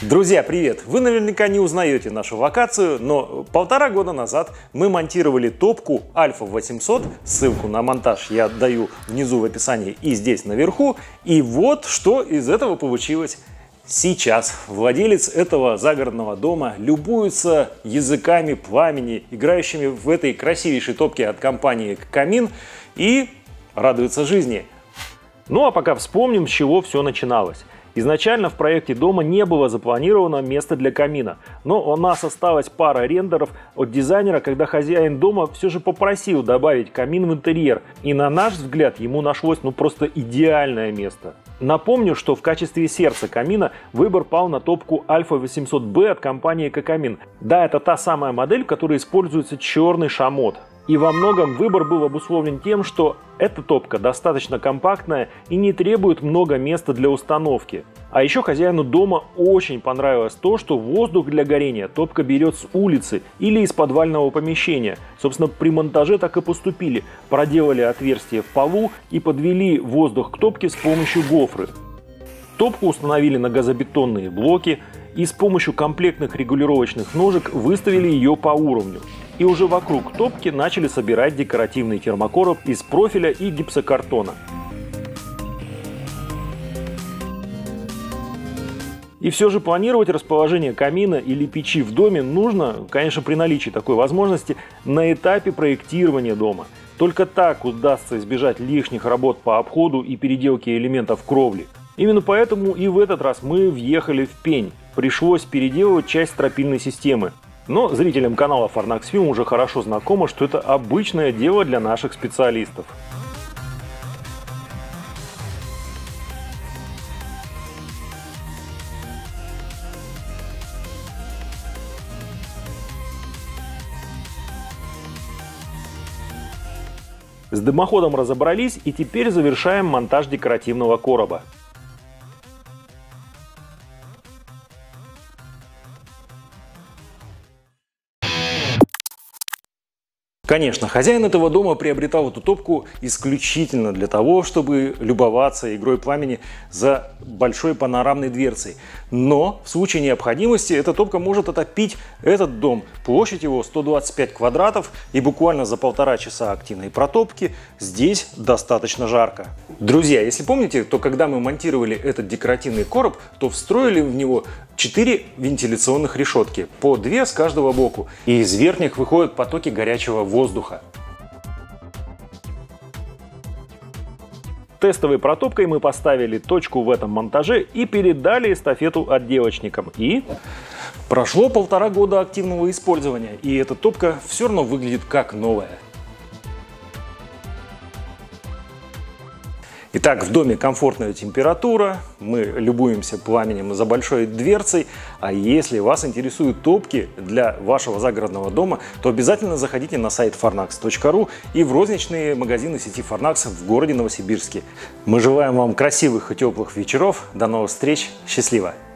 Друзья, привет! Вы наверняка не узнаете нашу локацию, но 1,5 года назад мы монтировали топку Альфа 800. Ссылку на монтаж я даю внизу в описании и здесь наверху. И вот что из этого получилось. Сейчас владелец этого загородного дома любуется языками пламени, играющими в этой красивейшей топке от компании Камин, и радуется жизни. Ну а пока вспомним, с чего все начиналось. Изначально в проекте дома не было запланировано место для камина, но у нас осталась пара рендеров от дизайнера, когда хозяин дома все же попросил добавить камин в интерьер, и на наш взгляд ему нашлось просто идеальное место. Напомню, что в качестве сердца камина выбор пал на топку Альфа 800B от компании Камин. Да, это та самая модель, в которой используется черный шамот. И во многом выбор был обусловлен тем, что эта топка достаточно компактная и не требует много места для установки. А еще хозяину дома очень понравилось то, что воздух для горения топка берет с улицы или из подвального помещения. Собственно, при монтаже так и поступили. Проделали отверстие в полу и подвели воздух к топке с помощью гофры. Топку установили на газобетонные блоки и с помощью комплектных регулировочных ножек выставили ее по уровню. И уже вокруг топки начали собирать декоративный термокороб из профиля и гипсокартона. И все же планировать расположение камина или печи в доме нужно, конечно, при наличии такой возможности, на этапе проектирования дома. Только так удастся избежать лишних работ по обходу и переделке элементов кровли. Именно поэтому и в этот раз мы въехали в пень. Пришлось переделывать часть стропильной системы. Но зрителям канала Farnax Film уже хорошо знакомо, что это обычное дело для наших специалистов. С дымоходом разобрались, и теперь завершаем монтаж декоративного короба. Конечно, хозяин этого дома приобретал эту топку исключительно для того, чтобы любоваться игрой пламени за большой панорамной дверцей. Но в случае необходимости эта топка может отопить этот дом. Площадь его 125 квадратов, и буквально за 1,5 часа активной протопки здесь достаточно жарко. Друзья, если помните, то когда мы монтировали этот декоративный короб, то встроили в него 4 вентиляционных решетки, по 2 с каждого боку, и из верхних выходят потоки горячего воздуха. Тестовой протопкой мы поставили точку в этом монтаже и передали эстафету отделочникам. И прошло 1,5 года активного использования, и эта топка все равно выглядит как новая. Итак, в доме комфортная температура, мы любуемся пламенем за большой дверцей, а если вас интересуют топки для вашего загородного дома, то обязательно заходите на сайт farnax.ru и в розничные магазины сети Farnax в городе Новосибирске. Мы желаем вам красивых и теплых вечеров, до новых встреч, счастливо!